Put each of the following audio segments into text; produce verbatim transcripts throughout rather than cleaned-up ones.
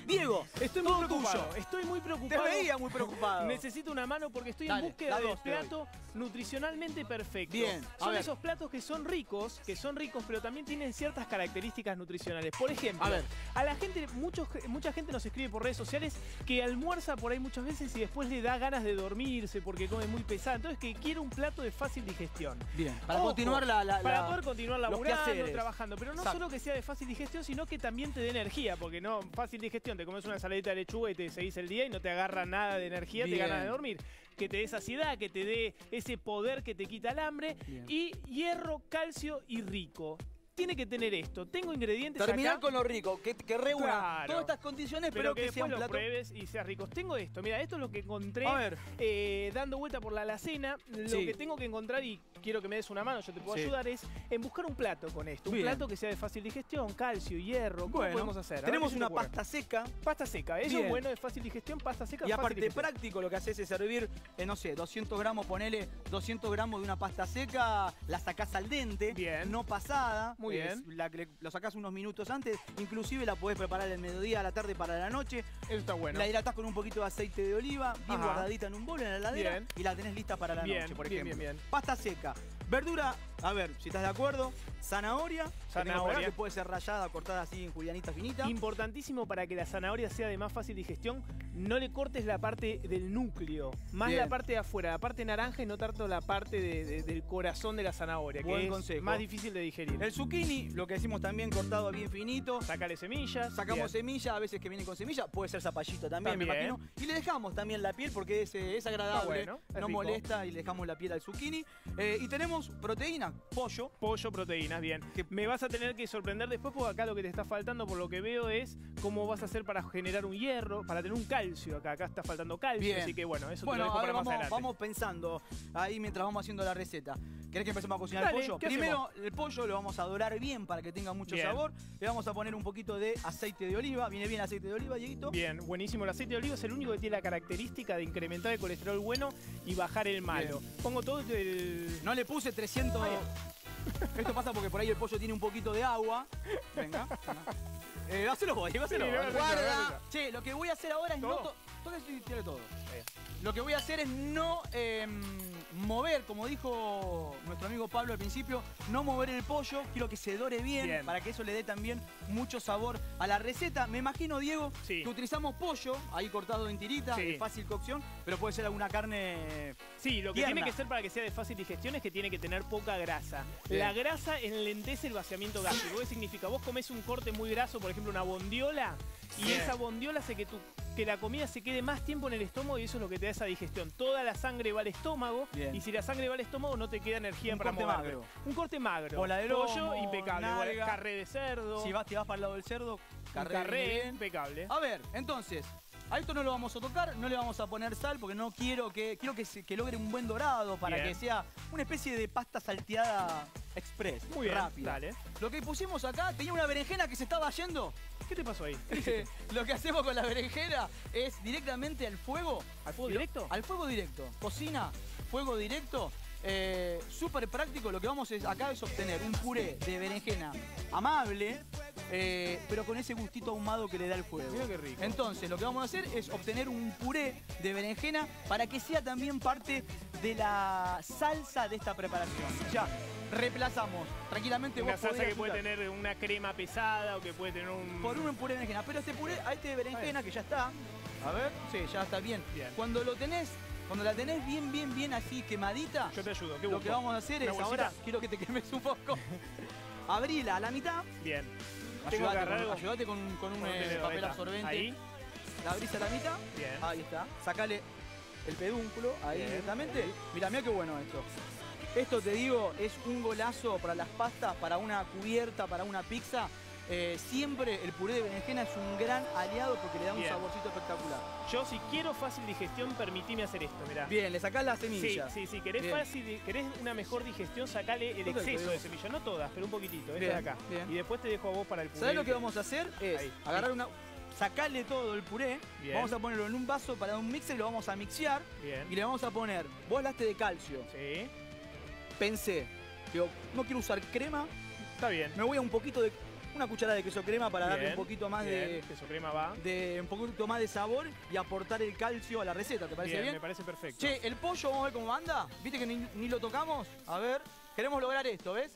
Diego, estoy muy todo preocupado. tuyo. Estoy muy preocupado. Te veía muy preocupado. Necesito una mano porque estoy Dale, en búsqueda la del dos te doy. plato nutricionalmente perfecto. Bien, a Son ver. esos platos que son ricos, que son ricos, pero también tienen ciertas características nutricionales. Por ejemplo, A ver. a la gente, muchos, mucha gente nos escribe por redes sociales que almuerza por ahí muchas veces y después le da ganas de dormirse porque come muy pesado. Entonces que quiere un plato de fácil digestión. Bien, para Ojo, continuar la, la- Para la- poder continuar los laburando, quehaceres. trabajando. Pero no Exacto. solo que sea de fácil digestión, sino que también te dé energía. Porque no, fácil digestión, te comes una ensaladita de lechuga y te seguís el día y no te agarra nada de energía, Bien. te ganas de dormir. Que te dé saciedad, que te dé ese poder que te quita el hambre. Bien. Y hierro, calcio y rico. Tiene que tener esto. Tengo ingredientes Terminar acá, con lo rico, que, que reúna Claro. todas estas condiciones, pero pero, que, que, sea después un lo plato. pruebes y seas rico. Tengo esto, mira, esto es lo que encontré A ver. eh, dando vuelta por la alacena. Lo Sí. que tengo que encontrar, y quiero que me des una mano, yo te puedo Sí. ayudar, es en buscar un plato con esto. Un Bien. plato que sea de fácil digestión, calcio, hierro. ¿Cómo Bueno, podemos hacer? A ver tenemos qué se te una ocurre. pasta seca. Pasta seca, eso Bien. es bueno, de fácil digestión, pasta seca. Y fácil aparte digestión. práctico, lo que haces es servir, eh, no sé, doscientos gramos, ponele doscientos gramos de una pasta seca, la sacás al dente, Bien. no pasada. Muy es bien. La, que le- lo sacás unos minutos antes, inclusive la podés preparar el mediodía, a la tarde para la noche. Eso está bueno. La hidratás con un poquito de aceite de oliva, bien Ajá. guardadita en un bol en la heladera, Bien. y la tenés lista para la Bien, noche, por bien, ejemplo. bien, bien. Pasta seca. Verdura, a ver, si estás de acuerdo, zanahoria, que tengo por acá, Zanahoria. que puede ser rallada, cortada así en julianita finita. Importantísimo para que la zanahoria sea de más fácil digestión, no le cortes la parte del núcleo, más Bien. la parte de afuera, la parte naranja y no tanto la parte de- de- del corazón de la zanahoria, Buen que consejo. es más difícil de digerir. El zucchini, lo que decimos también cortado bien finito. Sácale semillas. Sacamos bien. semilla, a veces que viene con semilla, puede ser zapallito también, me También. imagino. Y le dejamos también la piel porque es, eh, es agradable, Está bueno, es no rico. molesta y le dejamos la piel al zucchini. Eh, y tenemos proteína, pollo. Pollo, proteínas, bien. Que- Me vas a tener que sorprender después porque acá lo que te está faltando, por lo que veo, es cómo vas a hacer para generar un hierro, para tener un calcio. Acá, acá está faltando calcio, Bien. así que bueno, eso te Bueno, lo dejo a ver, para más vamos, adelante. vamos pensando ahí mientras vamos haciendo la receta. ¿Querés que empecemos a cocinar Dale, el pollo? ¿qué Primero, el pollo lo vamos a dorar bien para que tenga mucho Bien. sabor. Le vamos a poner un poquito de aceite de oliva. ¿Viene bien aceite de oliva, Dieguito? Bien, buenísimo. El aceite de oliva es el único que tiene la característica de incrementar el colesterol bueno y bajar el malo. Bien. Pongo todo el... No le puse trescientos... Ahí. Esto pasa porque por ahí el pollo tiene un poquito de agua. Venga. Eh, hacelo vos, Diego, hacelo Sí, vos. no, no, no, Guarda. no, no. Che, lo que voy a hacer ahora es no... ¿Todo? to- Todo esto y tiene todo. Lo que voy a hacer es no eh, mover, como dijo nuestro amigo Pablo al principio, no mover el pollo. Quiero que se dore bien, Bien. para que eso le dé también mucho sabor a la receta. Me imagino, Diego, Sí. que utilizamos pollo, ahí cortado en tirita, Sí. de fácil cocción, pero puede ser alguna carne... Sí, lo que Tierna. tiene que ser para que sea de fácil digestión es que tiene que tener poca grasa. Bien. La grasa enlentece el vaciamiento gástrico. ¿Qué significa? Vos comés un corte muy graso, por ejemplo una bondiola, y Bien. esa bondiola hace que, tu, que la comida se quede más tiempo en el estómago y eso es lo que te da esa digestión. Toda la sangre va al estómago Bien. y si la sangre va al estómago no te queda energía Un para corte moverte. magro. Un corte magro. Bola de Pollo, lomo, impecable. nalga. Bola- Carré de cerdo. Si vas, te vas para el lado del cerdo, un carré, carré, bien. impecable. A ver, entonces, a esto no lo vamos a tocar, no le vamos a poner sal porque no quiero que quiero que, se- que logre un buen dorado para Bien. que sea una especie de pasta salteada express, Muy bien, rápida. dale. Lo que pusimos acá tenía una berenjena que se estaba yendo. ¿Qué te pasó ahí? Lo que hacemos con la berenjena es directamente al fuego. ¿Al fuego Lo- directo? Al fuego directo. Cocina, fuego directo. Eh, Súper práctico. Lo que vamos es, acá es obtener un puré de berenjena amable, eh, pero con ese gustito ahumado que le da el fuego. Mira qué rico. Entonces, lo que vamos a hacer es obtener un puré de berenjena para que sea también parte de la salsa de esta preparación. Ya, reemplazamos tranquilamente. Una vos salsa podés que puede disfrutar tener una crema pesada o que puede tener un... por un puré de berenjena. Pero este puré, a este de berenjena que ya está, a ver, sí, ya está bien. Bien. Cuando lo tenés, cuando la tenés bien, bien, bien así quemadita, Yo te ayudo. ¿Qué lo busco? que vamos a hacer ¿Una es bolsita? ahora, quiero que te quemes un poco. Abrila a la mitad, Bien. Tengo que ayudate, agarrar con, algo. ayudate con, con un Con un eh, tenedor, papel ahí está. absorbente. Ahí. La abrís a la mitad, Bien. ahí está. Sacale el pedúnculo, ahí Bien. directamente. Mira, mira qué bueno esto. Esto, te digo, es un golazo para las pastas, para una cubierta, para una pizza. Eh, siempre el puré de berenjena es un gran aliado porque le da un Bien. saborcito espectacular. Yo, si quiero fácil digestión, permitime hacer esto, mirá. Bien, le sacás las Sí, semillas. sí, sí. ¿Querés, Bien. fácil, querés una mejor digestión? Sacale el Perfecto, exceso digo. de semillas. No todas, pero un poquito. Este Bien, de acá. bien. Y después te dejo a vos para el puré. ¿Sabés lo que vamos a hacer? Es Ahí. agarrar una... Sacarle todo el puré, Bien. vamos a ponerlo en un vaso para un mixer y lo vamos a mixear. Bien. Y le vamos a poner, vos hablaste de calcio. Sí. Pensé, digo, no quiero usar crema, Está bien. me voy a un poquito de una cucharada de queso crema para Bien, darle un poquito más bien, de, queso crema va. de un poquito más de sabor y aportar el calcio a la receta. ¿Te parece Bien, bien? me parece perfecto. Che, el pollo, vamos a ver cómo anda. ¿Viste que ni, ni lo tocamos? A ver, queremos lograr esto, ¿ves?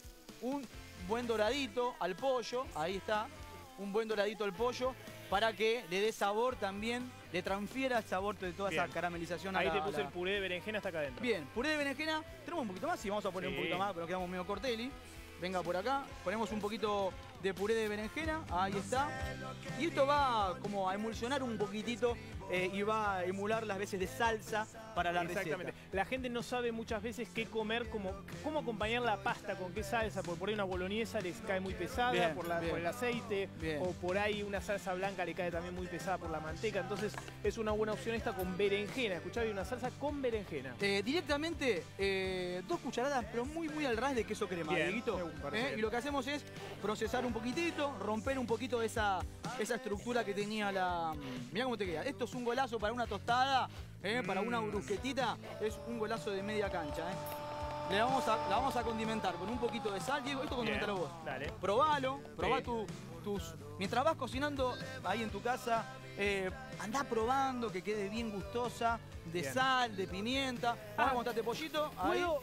Un buen doradito al pollo, ahí está. Un buen doradito al pollo para que le dé sabor también, le transfiera el sabor de toda Bien. esa caramelización a Ahí la, te puse a la- el puré de berenjena hasta acá adentro. Bien, puré de berenjena. ¿Tenemos un poquito más? Sí, vamos a poner Sí. un poquito más, pero quedamos medio corteli. Venga por acá, ponemos un poquito de puré de berenjena, ahí está. Y esto va como a emulsionar un poquitito eh, y va a emular las veces de salsa para la Exactamente. receta. La gente no sabe muchas veces qué comer, como, cómo acompañar la pasta, con qué salsa, porque por ahí una boloñesa les cae muy pesada Bien, por, la- bien. por el aceite, Bien. o por ahí una salsa blanca le cae también muy pesada por la manteca, entonces es una buena opción esta con berenjena. Escuchá, hay una salsa con berenjena. Eh, directamente, eh, dos cucharadas, pero muy, muy al ras de queso crema, Bien, Dieguito. me parece Eh, bien. Y lo que hacemos es procesar un poquitito, romper un poquito esa, esa estructura que tenía la... Mirá cómo te queda. Esto es un golazo para una tostada, eh, para una Mm. brusquetita. Es un golazo de media cancha. Eh. Le vamos a, la vamos a condimentar con un poquito de sal. Diego, esto Bien, condimentalo vos. dale. Probalo, probá Sí. tu- tus... Mientras vas cocinando ahí en tu casa, eh, andá probando que quede bien gustosa, de Bien. sal, de pimienta. Vamos Ah, a montarte pollito. Ahí. Puedo,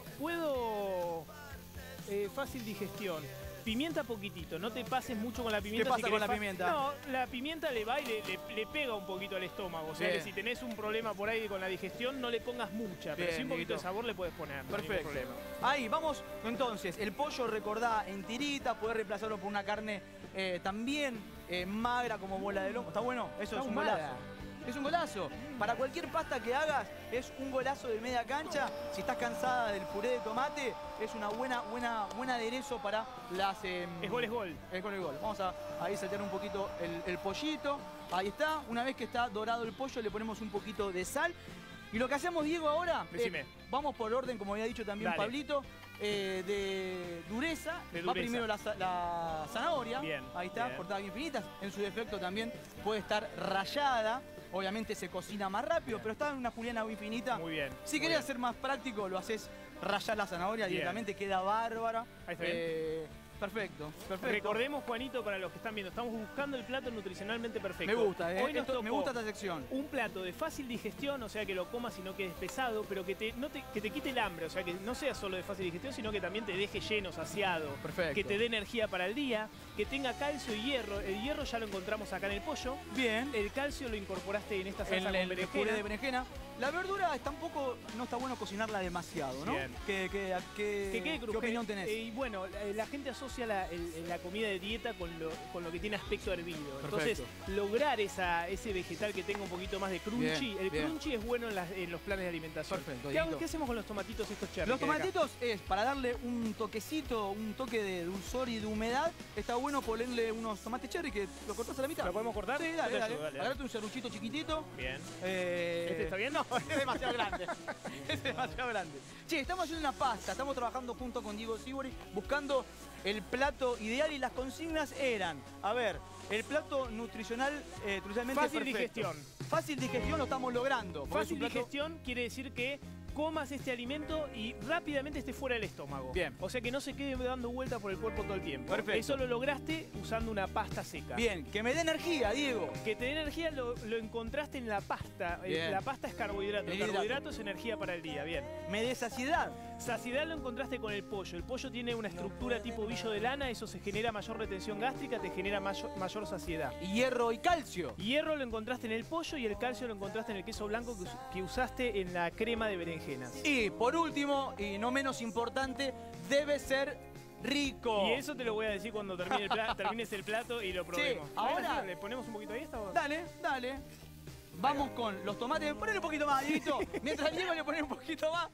puedo eh, fácil digestión. Pimienta poquitito, no te pases mucho con la pimienta. pasa si con querés la fa- pimienta? No, la pimienta le va y le, le- le pega un poquito al estómago. O sea Bien. que si tenés un problema por ahí con la digestión, no le pongas mucha, pero Bien, sí un poquito Dieguito. de sabor le puedes poner. No hay ningún Perfecto. problema. Ahí, vamos. Entonces, el pollo recordá en tirita, podés reemplazarlo por una carne eh, también eh, magra como bola de lomo. ¿Está bueno? Eso Está es un ahumada. golazo. Es un golazo. Para cualquier pasta que hagas, es un golazo de media cancha. Si estás cansada del puré de tomate, es una buena, buena, buen aderezo para las... eh, Es gol, es gol. Es gol, es gol. Vamos a ahí saltear un poquito el, el pollito. Ahí está. Una vez que está dorado el pollo, le ponemos un poquito de sal. Y lo que hacemos, Diego, ahora... Decime. eh, vamos por orden, como había dicho también Dale. Pablito, eh, de dureza. De Va dureza. primero la, za- la zanahoria. Bien, Ahí está, bien. cortada bien finitas. En su defecto también puede estar rallada. Obviamente se cocina más rápido, Bien. pero está en una juliana muy finita. Muy bien. Si muy querés bien. hacer más práctico, lo haces rallar la zanahoria Bien. directamente, queda bárbara. Ahí está bien. Eh, perfecto, perfecto. Recordemos, Juanito, para los que están viendo, estamos buscando el plato nutricionalmente perfecto. Me gusta, eh. Hoy nos Esto- me tocó gusta esta sección. un plato de fácil digestión, o sea que lo comas y no quedes pesado, pero que te, no te, que te quite el hambre, o sea que no sea solo de fácil digestión, sino que también te deje lleno, saciado, Perfecto. que te dé energía para el día, que tenga calcio y hierro. El hierro ya lo encontramos acá en el pollo, Bien. el calcio lo incorporaste en esta El, salsa el con puré berenjena. de berenjena. La verdura está un poco, no está bueno cocinarla demasiado, ¿no? Bien. ¿Qué, qué, qué- Que quede qué crujiente. opinión tenés? Eh, y bueno, la, la gente asocia la, el- la comida de dieta con lo, con lo que tiene aspecto hervido. Entonces, Perfecto. lograr esa, ese vegetal que tenga un poquito más de crunchy. Bien, el bien. crunchy es bueno en, las- en los planes de alimentación. Perfecto, ¿Qué, hago- Dieguito. qué hacemos con los tomatitos estos cherry? Los que hay acá? tomatitos es para darle un toquecito, un toque de dulzor y de humedad. Está bueno ponerle unos tomates cherry que lo cortás a la mitad. ¿Lo podemos cortar? Sí, Yo dale, te dale. ayudo, dale, dale. Agarrate un serruchito chiquitito. Bien. Eh, ¿Este está bien? No, es demasiado grande. Es demasiado grande. Che, estamos haciendo una pasta. Estamos trabajando junto con Diego Sibori buscando el plato ideal y las consignas eran, a ver, el plato nutricional, eh, nutricionalmente Fácil perfecto. digestión. Fácil digestión lo estamos logrando. porque Fácil es un plato- digestión quiere decir que comas este alimento y rápidamente esté fuera del estómago. Bien. O sea que no se quede dando vueltas por el cuerpo todo el tiempo. Perfecto. Eso lo lograste usando una pasta seca. Bien, que me dé energía, Diego. Que te dé energía lo, lo encontraste en la pasta. Eh, Bien. La pasta es carbohidrato. El El hidrato. carbohidrato es energía para el día. Bien. Me dé saciedad. Saciedad lo encontraste con el pollo. El pollo tiene una estructura tipo billo de lana. Eso se genera mayor retención gástrica, te genera mayor, mayor saciedad. Y hierro y calcio. Hierro lo encontraste en el pollo y el calcio lo encontraste en el queso blanco que, us- que usaste en la crema de berenjenas. Y por último, y no menos importante, debe ser rico. Y eso te lo voy a decir cuando termine el pla- termines el plato y lo probemos. ahora- ¿Le ponemos un poquito ahí? ¿Está? Dale, dale. Vamos con los tomates. Ponle un poquito más, Dieguito. Mientras Diego le pone un poquito más.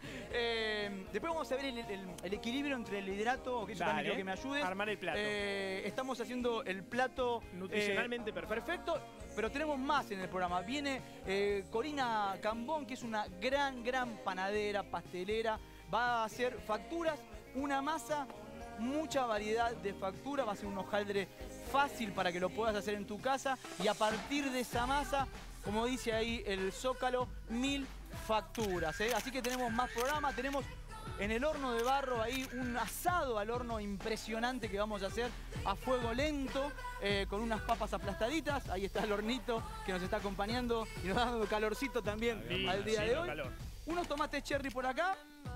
Eh, después vamos a ver el, el- el equilibrio entre el hidrato, que eso también Dale. quiero que me ayudes. Armar el plato. Eh, estamos haciendo el plato Nutricionalmente eh, perfecto. perfecto, pero tenemos más en el programa. Viene eh, Corina Cambón, que es una gran, gran panadera, pastelera. Va a hacer facturas, una masa, mucha variedad de facturas. Va a ser un hojaldre fácil para que lo puedas hacer en tu casa. Y a partir de esa masa, como dice ahí el Zócalo, mil facturas. ¿eh? Así que tenemos más programas, tenemos en el horno de barro, ahí un asado al horno impresionante que vamos a hacer a fuego lento, eh, con unas papas aplastaditas. Ahí está el hornito que nos está acompañando y nos está dando calorcito también Sí, al día sí, de no, hoy. calor. Unos tomates cherry por acá.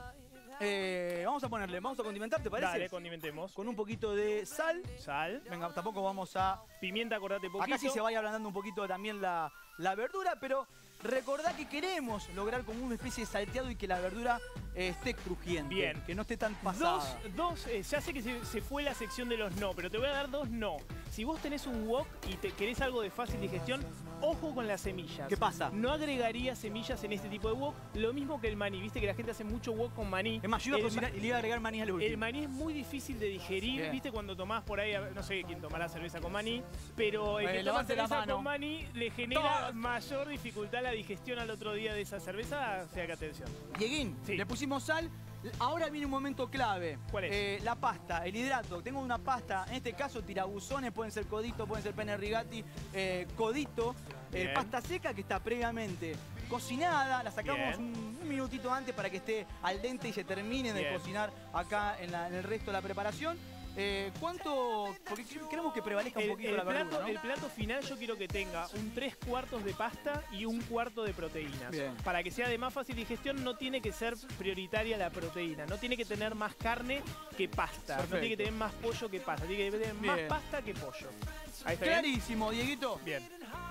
Eh, vamos a ponerle, vamos a condimentar, ¿te parece? Dale, condimentemos. Con un poquito de sal. Sal. Venga, tampoco vamos a... Pimienta, acordate poquito. Acá sí se vaya ablandando un poquito también la, la verdura, pero recordá que queremos lograr como una especie de salteado y que la verdura eh, esté crujiente. Bien. Que no esté tan pasada. Dos, dos eh, ya sé que se, se fue la sección de los no, pero te voy a dar dos no. Si vos tenés un wok y te querés algo de fácil digestión, ojo con las semillas. ¿Qué pasa? No agregaría semillas en este tipo de wok, lo mismo que el maní. Viste que la gente hace mucho wok con maní. Es más, yo iba a El cocinar y le iba a agregar maní al último. El maní es muy difícil de digerir, Bien. viste cuando tomás por ahí, no sé quién tomará cerveza con maní, pero el Eh, que toma levante la cerveza mano. con maní le genera Todos. mayor dificultad la digestión al otro día de esa cerveza, o sea que atención. Dieguín, Sí. le pusimos sal. Ahora viene un momento clave. ¿Cuál es? Eh, la pasta, el hidrato. Tengo una pasta, en este caso tirabuzones, pueden ser codito, pueden ser pene rigati, eh, codito. eh, Bien. pasta seca que está previamente cocinada. La sacamos Bien. un, un minutito antes para que esté al dente y se termine de Bien. cocinar acá en, la- en el resto de la preparación. Eh, ¿Cuánto? Porque queremos que prevalezca un El, poquito el la verdura, plato, ¿no? el plato final yo quiero que tenga un tres cuartos de pasta y un cuarto de proteínas. Bien. Para que sea de más fácil digestión no tiene que ser prioritaria la proteína, no tiene que tener más carne que pasta, Perfecto. no tiene que tener más pollo que pasta, tiene que tener más Bien. pasta que pollo. Ahí está bien. Clarísimo, Dieguito. Bien.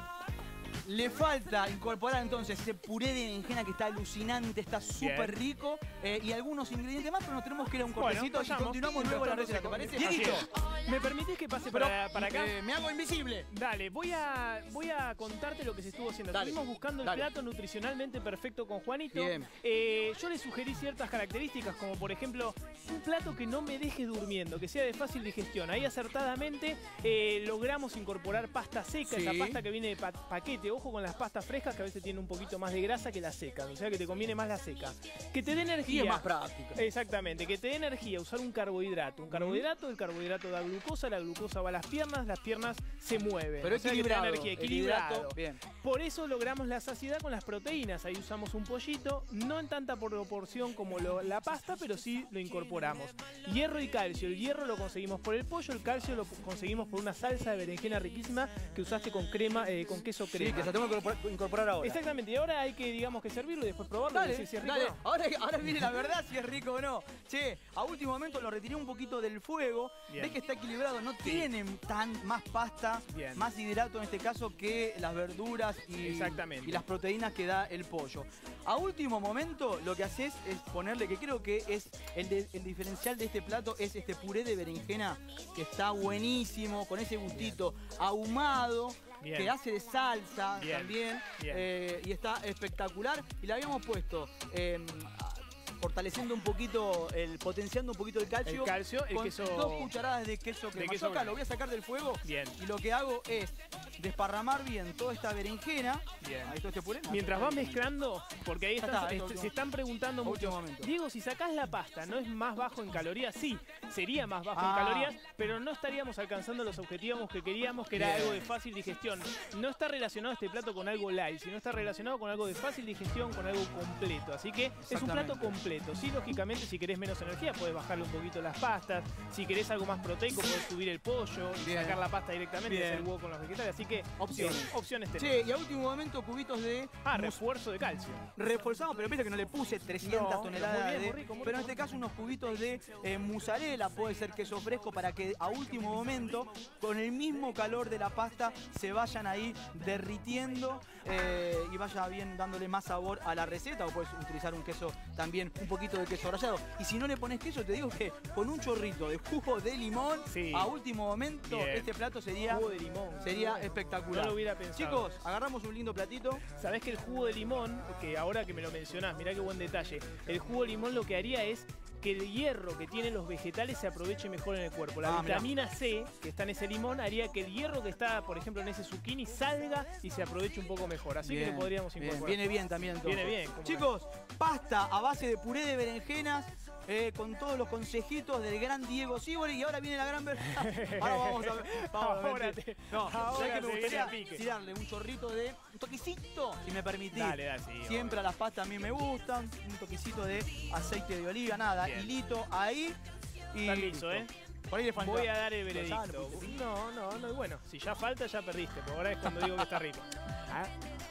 Le falta incorporar entonces ese puré de berenjena que está alucinante, está súper Bien. rico, eh, y algunos ingredientes más, pero nos tenemos que ir a un Bueno, cortecito y vayamos. continuamos luego la receta, ¿te parece? Así Dieguito, es. ¿Me permitís que pase pero, para, para acá? eh, me hago invisible. Dale, voy a, voy a contarte lo que se estuvo haciendo. Dale, Estuvimos buscando el dale. plato nutricionalmente perfecto con Juanito. Bien. Eh, yo le sugerí ciertas características, como por ejemplo, un plato que no me deje durmiendo, que sea de fácil digestión. Ahí acertadamente eh, logramos incorporar pasta seca, Sí. esa pasta que viene de pa- paquete. Ojo con las pastas frescas, que a veces tienen un poquito más de grasa que la seca. O sea que te conviene más la seca. Que te dé Y energía. es más práctica. Exactamente, que te dé energía, usar un carbohidrato. Un carbohidrato, el carbohidrato da glucosa, la glucosa va a las piernas, las piernas se mueven. Pero O sea que te da equilibrado. energía, el equilibrado. hidrato, bien. Por eso logramos la saciedad con las proteínas. Ahí usamos un pollito, no en tanta proporción como lo- la pasta, pero sí lo incorporamos. Hierro y calcio. El hierro lo conseguimos por el pollo, el calcio lo conseguimos por una salsa de berenjena riquísima que usaste con crema, eh, con queso crema. Sí, que se tengo que incorporar- incorporar ahora. Exactamente, y ahora hay que, digamos, que servirlo y después probarlo y Dale, decir si es rico dale. o no. Ahora, ahora viene la verdad si es rico o no. Che, a último momento lo retiré un poquito del fuego. Bien. Ves que está equilibrado. No tienen tan más pasta, Bien. más hidrato en este caso que las verduras y, Exactamente. y las proteínas que da el pollo. A último momento lo que haces es ponerle, que creo que es el, de- el diferencial de este plato, es este puré de berenjena que está buenísimo, con ese gustito ahumado. Bien. Que hace de salsa Bien. también. Bien. eh, y está espectacular. Y le habíamos puesto eh, fortaleciendo un poquito, el, potenciando un poquito el calcio. El calcio, el con queso- dos cucharadas de queso crema. queso Yo acá crema. lo voy a sacar del fuego. Bien. Y lo que hago es desparramar bien toda esta berenjena. Bien. Ahí todo este puré. Mientras vas mezclando, porque ahí Ya están- está, est- último- se están preguntando último mucho. momento. Diego, si sacás la pasta, ¿no es más bajo en calorías? Sí, sería más bajo Ah. en calorías, pero no estaríamos alcanzando los objetivos que queríamos, que era Bien. algo de fácil digestión. No está relacionado este plato con algo light, sino está relacionado con algo de fácil digestión, con algo completo. Así que es un plato Exactamente. completo. Sí, lógicamente, si querés menos energía, podés bajarle un poquito las pastas. Si querés algo más proteico, podés subir el pollo, Bien. sacar la pasta directamente y Bien. hacer el huevo con los vegetales. Así que Opciones. sí, opciones tenés. Che, y a último momento cubitos de Ah, mus- refuerzo de calcio. reforzamos, pero viste que no le puse trescientas No, toneladas muy bien, de... muy rico, muy pero en rico. este caso unos cubitos de eh, mozzarella, puede ser queso fresco, para que a último momento, con el mismo calor de la pasta, se vayan ahí derritiendo eh, y vaya bien dándole más sabor a la receta. O puedes utilizar un queso también, un poquito de queso rallado. Y si no le pones queso, te digo que con un chorrito de jugo de limón, Sí. a último momento, Bien. este plato sería, Jugo de limón. sería Bueno, espectacular. no lo hubiera pensado. Chicos, agarramos un lindo platito. Sabés que el jugo de limón, que ahora que me lo mencionás, mirá qué buen detalle, el jugo de limón lo que haría es que el hierro que tienen los vegetales se aproveche mejor en el cuerpo. La Ah, mirá. vitamina C que está en ese limón haría que el hierro que está, por ejemplo, en ese zucchini salga y se aproveche un poco mejor. Así que Bien, le podríamos bien, incorporar. Viene bien también entonces. Viene bien, ¿cómo Chicos, pasta a base de puré de berenjenas eh, con todos los consejitos del gran Diego Sívori. Y ahora viene la gran verdad. Ahora vamos a ver. Vamos Ahora a ver. te- No, ahora ¿sabés que te me viene a gustaría pique. tirarle un chorrito de. Un toquecito, si me permitís. Dale, dale, sí, Siempre obvio. a las pastas a mí me gustan. Un toquecito de aceite de oliva, nada. Bien. Hilito ahí. Y Está listo, ¿eh? Por ahí le falta. Voy a dar el Ya, veredicto. le puse pique. No, no, no. Bueno, si ya falta, ya perdiste. Porque ahora es cuando digo que está rico. Ah,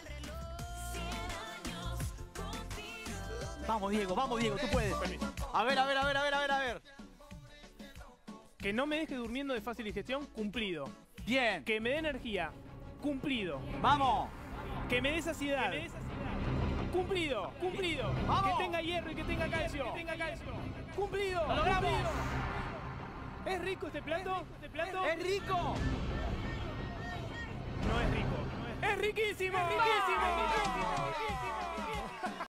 Vamos, Diego, vamos, Diego, tú puedes. permiso. A ver, a ver, a ver, a ver, a ver, a ver. Que no me deje durmiendo de fácil digestión, cumplido. Bien. Que me dé energía, cumplido. Vamos. Que me dé saciedad, cumplido, cumplido. ¡Vamos! Que tenga hierro y que tenga calcio, que tenga calcio. Cumplido, ¡Lo logramos! cumplido. ¿Es rico este plato? ¿Este plato? ¡Es rico! No es rico. ¡Es riquísimo! ¡Es riquísimo! ¡Es riquísimo!